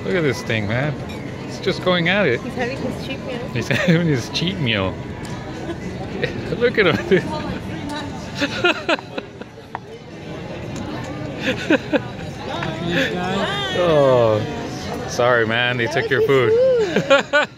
Look at this thing, man. It's just going at it. He's having his cheat meal. He's having his cheat meal. Look at him. Oh, sorry, man. They took your food.